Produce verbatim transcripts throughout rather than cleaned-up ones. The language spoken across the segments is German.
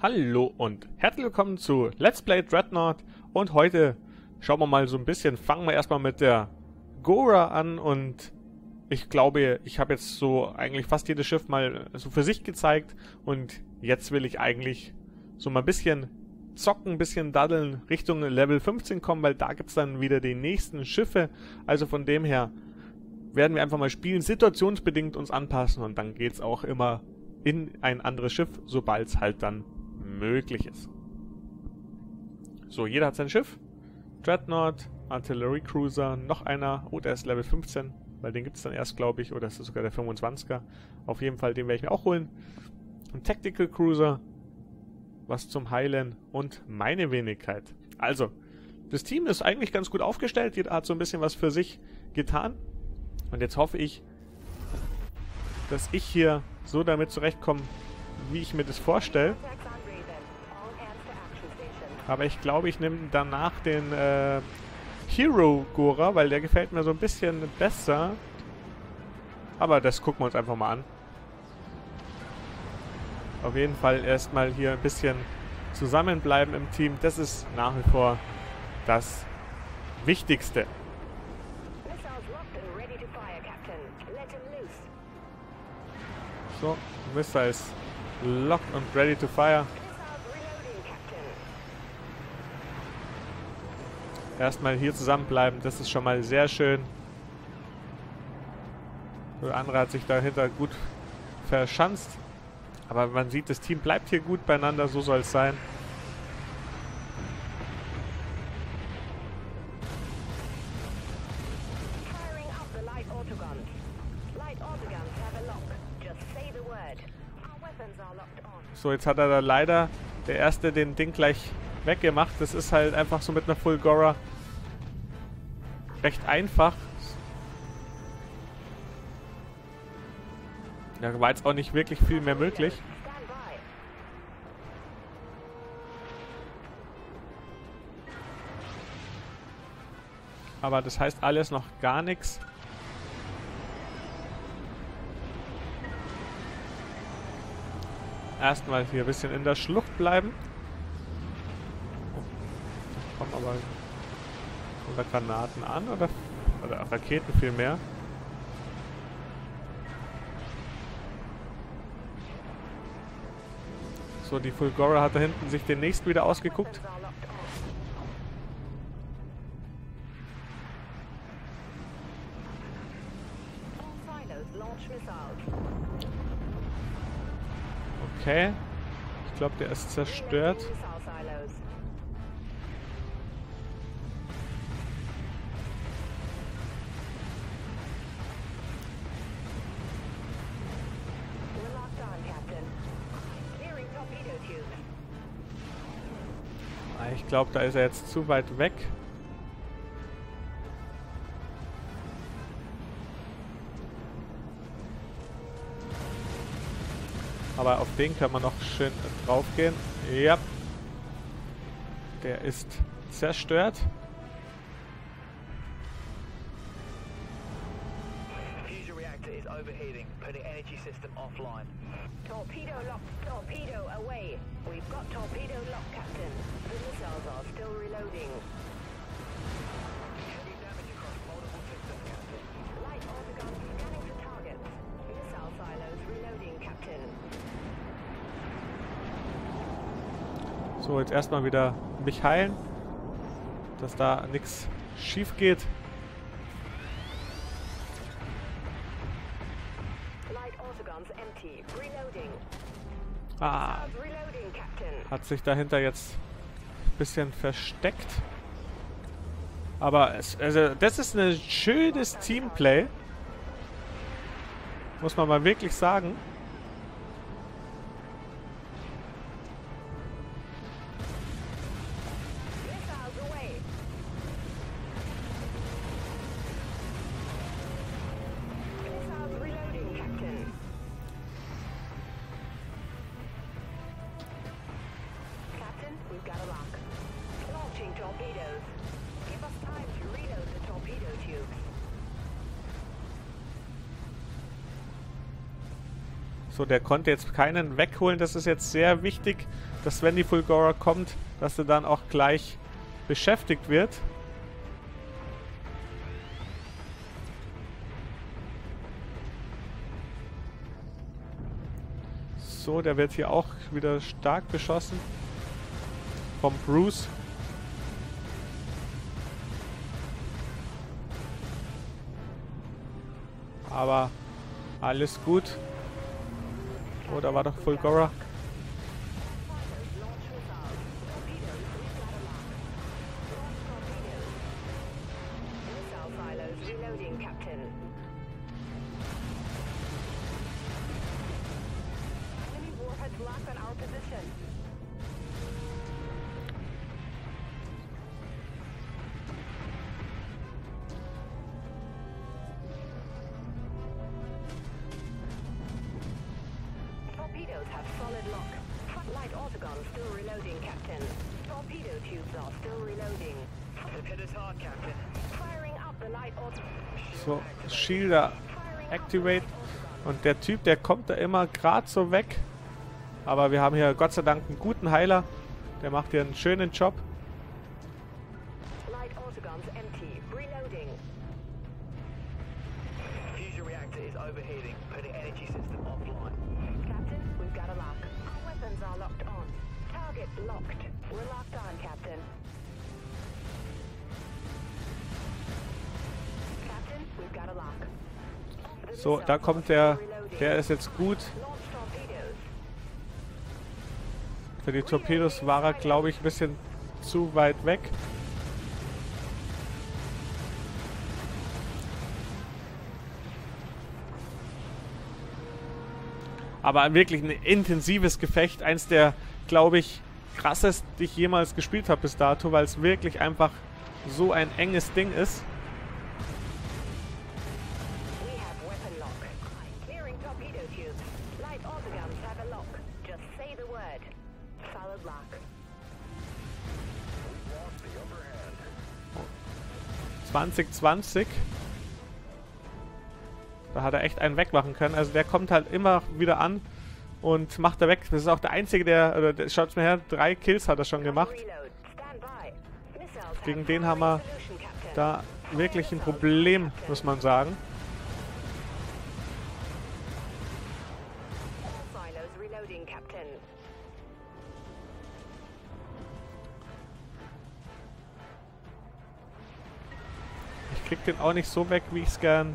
Hallo und herzlich willkommen zu Let's Play Dreadnought und heute schauen wir mal so ein bisschen, fangen wir erstmal mit der Gora an und ich glaube, ich habe jetzt so eigentlich fast jedes Schiff mal so für sich gezeigt und jetzt will ich eigentlich so mal ein bisschen zocken, ein bisschen daddeln, Richtung Level fünfzehn kommen, weil da gibt es dann wieder die nächsten Schiffe, also von dem her werden wir einfach mal spielen, situationsbedingt uns anpassen und dann geht es auch immer in ein anderes Schiff, sobald es halt dann möglich ist. So, jeder hat sein Schiff. Dreadnought, Artillery Cruiser, noch einer. Oh, der ist Level fünfzehn, weil den gibt es dann erst, glaube ich. Oder ist das sogar der fünfundzwanziger? Auf jeden Fall, den werde ich mir auch holen. Ein Tactical Cruiser, was zum Heilen und meine Wenigkeit. Also, das Team ist eigentlich ganz gut aufgestellt. Jeder hat so ein bisschen was für sich getan. Und jetzt hoffe ich, dass ich hier so damit zurechtkomme, wie ich mir das vorstelle. Aber ich glaube, ich nehme danach den äh, Hero Gora, weil der gefällt mir so ein bisschen besser. Aber das gucken wir uns einfach mal an. Auf jeden Fall erstmal hier ein bisschen zusammenbleiben im Team. Das ist nach wie vor das Wichtigste. So, Missiles locked und ready to fire. Erstmal hier zusammenbleiben, das ist schon mal sehr schön. Der andere hat sich dahinter gut verschanzt. Aber man sieht, das Team bleibt hier gut beieinander, so soll es sein. So, jetzt hat er da leider der Erste den Ding gleich weggemacht. Das ist halt einfach so mit einer Full Gora recht einfach. Da war jetzt auch nicht wirklich viel mehr möglich. Aber das heißt alles noch gar nichts. Erstmal hier ein bisschen in der Schlucht bleiben. Oh, kommen aber oder Granaten an oder, oder Raketen vielmehr. So, die Full Gora hat da hinten sich den nächsten wieder ausgeguckt. Okay. Ich glaube, der ist zerstört. Ich glaube, da ist er jetzt zu weit weg. Aber auf den kann man noch schön drauf gehen. Ja. Der ist zerstört. Fusion reactor is overheating, putting energy system offline. Torpedo locked, torpedo away. We've got torpedo locked, Captain. The missiles are still reloading. Heavy damage across multiple systems, Captain. Light autogun scanning for targets. Missile silos reloading, Captain. So, jetzt erstmal wieder mich heilen, dass da nichts schief geht. Ah, hat sich dahinter jetzt ein bisschen versteckt. Aber es, also das ist ein schönes Teamplay. Muss man mal wirklich sagen. So, der konnte jetzt keinen wegholen. Das ist jetzt sehr wichtig, dass wenn die Fulgora kommt, dass er dann auch gleich beschäftigt wird. So, der wird hier auch wieder stark beschossen. Vom Bruce. Aber alles gut. Oh, da war doch Fulgora. Have solid lock. Light autogun still reloading, Captain. Torpedo tubes are still reloading. The pit is hard, Captain. Firing up the light autogun. So, Shielder activate. Und der Typ, der kommt da immer gerade so weg. Aber wir haben hier Gott sei Dank einen guten Heiler. Der macht hier einen schönen Job. Light autoguns empty. Reloading. Fusion reactor is overheating. Putting energy system offline. Captain, we've got a lock. Our weapons are locked on. Target locked. We're locked on, Captain. Captain, we've got a lock. So, da kommt der. Der ist jetzt gut. Für die Torpedos war er, glaube ich, ein bisschen zu weit weg. Aber wirklich ein intensives Gefecht. Eins der, glaube ich, krassesten, die ich jemals gespielt habe bis dato, weil es wirklich einfach so ein enges Ding ist. zwanzig zwanzig. Da hat er echt einen wegmachen können. Also der kommt halt immer wieder an und macht er weg. Das ist auch der einzige, der, oder der, schaut's mir her, drei Kills hat er schon gemacht. Gegen den haben wir da wirklich ein Problem, muss man sagen. Ich krieg den auch nicht so weg, wie ich es gern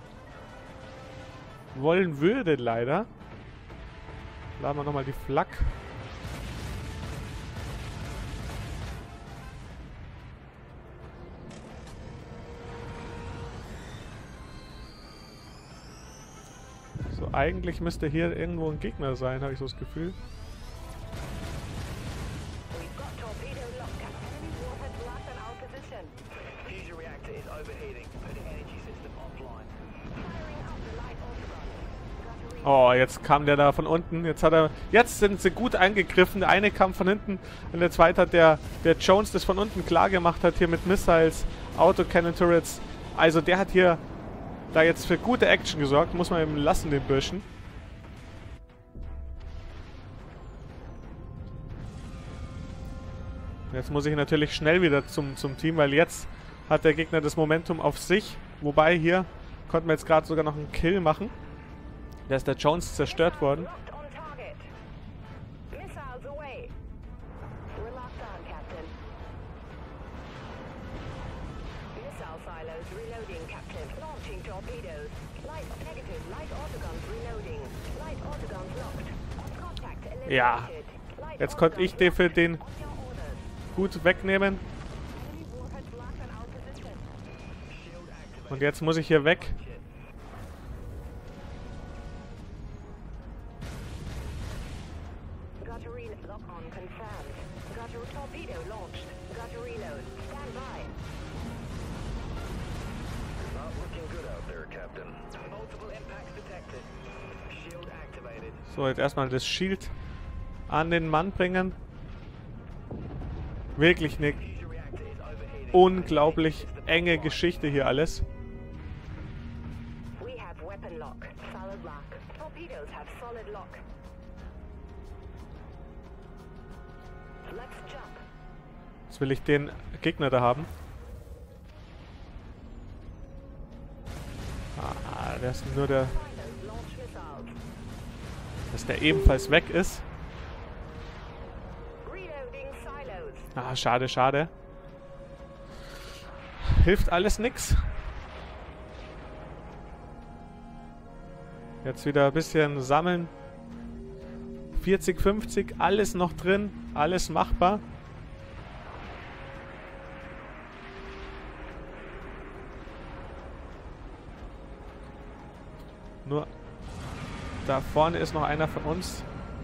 wollen würde, leider. Laden wir nochmal die Flak. So, eigentlich müsste hier irgendwo ein Gegner sein, habe ich so das Gefühl. Oh, jetzt kam der da von unten. Jetzt hat er. Jetzt sind sie gut eingegriffen. Der eine kam von hinten und der zweite hat der, der Jones das von unten klar gemacht hat hier mit Missiles, Autocannon Turrets. Also der hat hier da jetzt für gute Action gesorgt. Muss man eben lassen, den Burschen. Jetzt muss ich natürlich schnell wieder zum, zum Team, weil jetzt hat der Gegner das Momentum auf sich. Wobei hier konnten wir jetzt gerade sogar noch einen Kill machen. Da ist der Jones zerstört worden. Ja, jetzt konnte ich den für den gut wegnehmen. Und jetzt muss ich hier weg. So, jetzt erstmal das Shield an den Mann bringen. Wirklich eine unglaublich enge Geschichte hier alles. Torpedoes have solid lock. Let's jump. Jetzt will ich den Gegner da haben. Ah, der ist nur der... Silos launch missiles. Dass der ebenfalls weg ist. Reloading silos. Ah, schade, schade. Hilft alles nix. Jetzt wieder ein bisschen sammeln. vierzig, fünfzig, alles noch drin. Alles machbar. Nur da vorne ist noch einer von uns.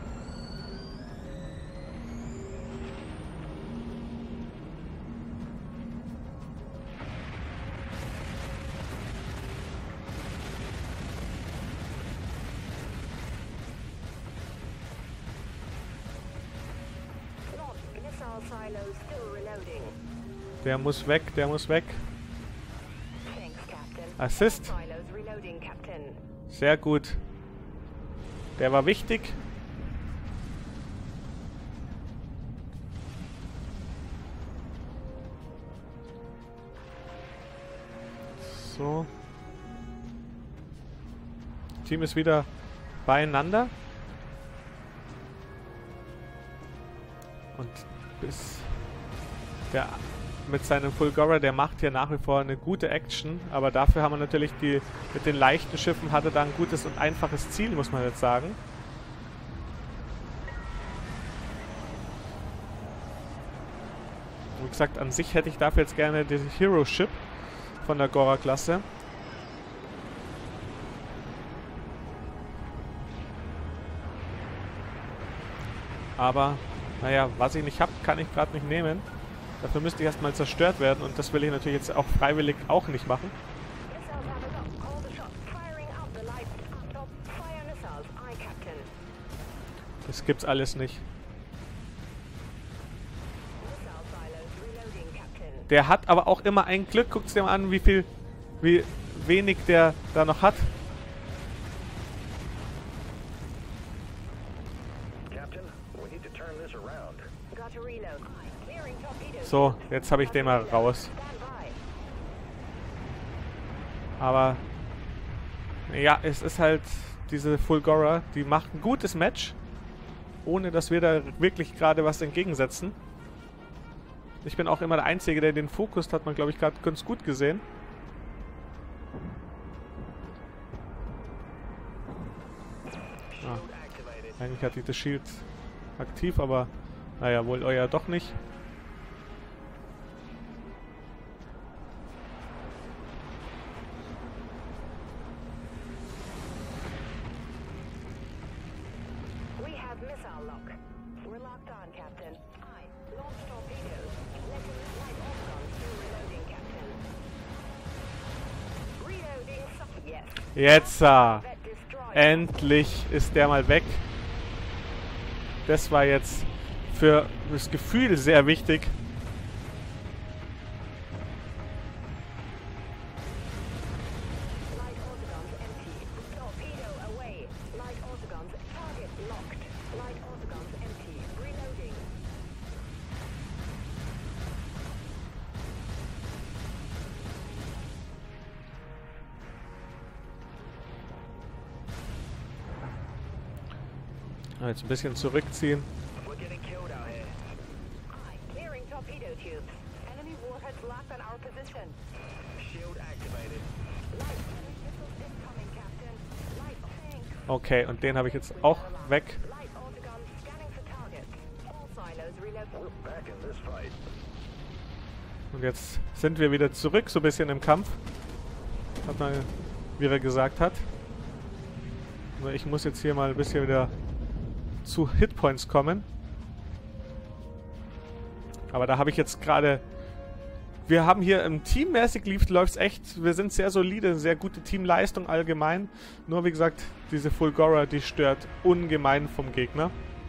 Launch missile silos still reloading. Der muss weg, der muss weg. Thanks, Captain. Assist. Silos reloading, Captain. Sehr gut. Der war wichtig. So. Das Team ist wieder beieinander. Und bis der mit seinem Fulgora, der macht hier nach wie vor eine gute Action, aber dafür haben wir natürlich die, mit den leichten Schiffen hat er da ein gutes und einfaches Ziel, muss man jetzt sagen. Wie gesagt, an sich hätte ich dafür jetzt gerne den Hero Ship von der Gora-Klasse. Aber, naja, was ich nicht habe, kann ich gerade nicht nehmen. Dafür müsste ich erstmal zerstört werden und das will ich natürlich jetzt auch freiwillig auch nicht machen. Missiles have a lock. Call the shot. Firing up the light. Top fire missiles. Aye, Captain. Das gibt's alles nicht. Missile silos reloading, Captain. Der hat aber auch immer ein Glück. Guckt's dir mal an, wie viel, wie wenig der da noch hat. Captain, we need to turn this around. Got to reload. Aye. Clearing torpedoes. So, jetzt habe ich den mal raus. Stand by. Aber ja, es ist halt diese Fulgora, die macht ein gutes Match, ohne dass wir da wirklich gerade was entgegensetzen. Ich bin auch immer der Einzige, der den Fokus hat, man glaube ich gerade ganz gut gesehen. Ah, eigentlich hatte ich das Shield aktiv, aber naja, wohl euer doch nicht. We have missile lock. We're locked on, Captain. Aye. Launch torpedoes. Letting light autogun still reloading, Captain. Reloading. su- Yes. Jetzt, ah, Vet destroyed. endlich ist der mal weg. Das war jetzt für das Gefühl sehr wichtig. Light autoguns empty. Torpedo away. Light autoguns. Target locked. Light autoguns empty. Reloading. Jetzt ein bisschen zurückziehen. We're getting killed out here. Aye. Clearing torpedo tubes. Enemy warheads locked on our position. Shield activated. Light enemy missiles incoming, Captain. Light tank. Okay, und den habe ich jetzt auch weg. Light autogun scanning for targets. All silos reload. We're back in this fight. Und jetzt sind wir wieder zurück, so ein bisschen im Kampf. Hat man, wie er gesagt hat. Nur ich muss jetzt hier mal ein bisschen wieder zu Hitpoints kommen. Aber da habe ich jetzt gerade... Wir haben hier im teammäßig lief, läuft es echt. Wir sind sehr solide, sehr gute Teamleistung allgemein. Nur wie gesagt, diese Fulgora, die stört ungemein vom Gegner.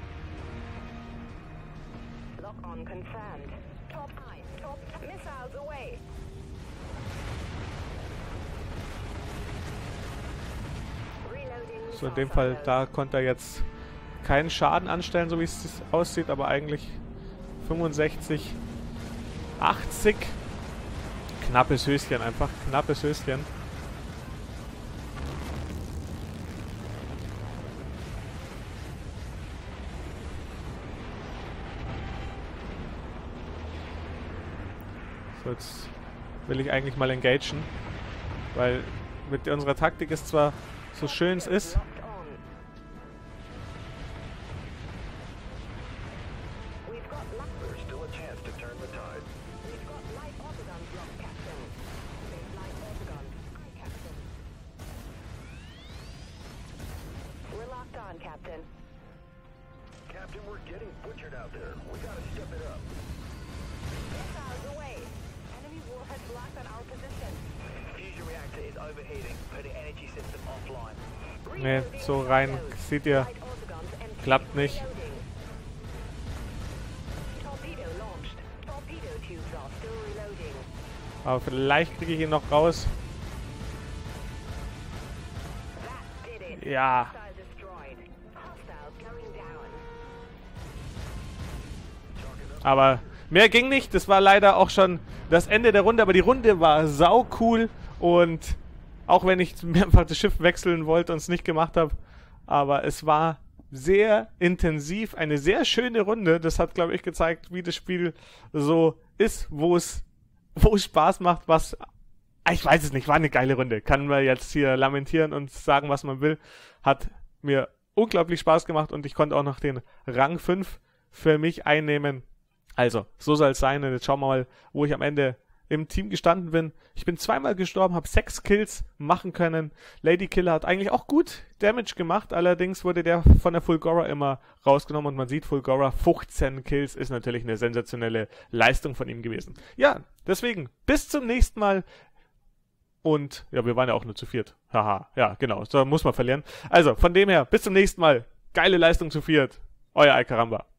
Lock on confirmed. Top eye. Top missiles away. Reloading So, in dem Fall, da konnte er jetzt keinen Schaden anstellen, so wie es aussieht, aber eigentlich fünfundsechzig, achtzig. Knappes Höschen einfach, knappes Höschen. So, jetzt will ich eigentlich mal engagen, weil mit unserer Taktik ist zwar so schön es ist, There's still a chance to turn the tide. We've got light autoguns locked, Captain. There's light autoguns. Aye, Captain. We're locked on, Captain. Captain, we're getting butchered out there. We gotta step it up. Missiles away. Enemy warheads locked on our position. Fusion reactor is overheating. Put the energy system offline. ne, so rein, seht ihr, Light autoguns empty. klappt nicht. Reloading. Torpedo launched. Torpedo tubes are still reloading. Aber vielleicht kriege ich ihn noch raus. That did it. Ja, Hostile destroyed. Hostiles going down. aber mehr ging nicht. Das war leider auch schon das Ende der Runde. Aber die Runde war sau cool. Und auch wenn ich mehrfach das Schiff wechseln wollte und es nicht gemacht habe. Aber es war sehr intensiv. Eine sehr schöne Runde. Das hat, glaube ich, gezeigt, wie das Spiel so ist, wo es, wo es Spaß macht, was... Ich weiß es nicht, war eine geile Runde. Kann man jetzt hier lamentieren und sagen, was man will. Hat mir unglaublich Spaß gemacht und ich konnte auch noch den Rang fünf für mich einnehmen. Also, so soll es sein. Und jetzt schauen wir mal, wo ich am Ende im Team gestanden bin. Ich bin zweimal gestorben, habe sechs Kills machen können. Lady Killer hat eigentlich auch gut Damage gemacht. Allerdings wurde der von der Fulgora immer rausgenommen. Und man sieht, Fulgora fünfzehn Kills ist natürlich eine sensationelle Leistung von ihm gewesen. Ja, deswegen, bis zum nächsten Mal. Und, ja, wir waren ja auch nur zu viert. Haha, ja, genau, so muss man verlieren. Also, von dem her, bis zum nächsten Mal. Geile Leistung zu viert. Euer Alcaramba.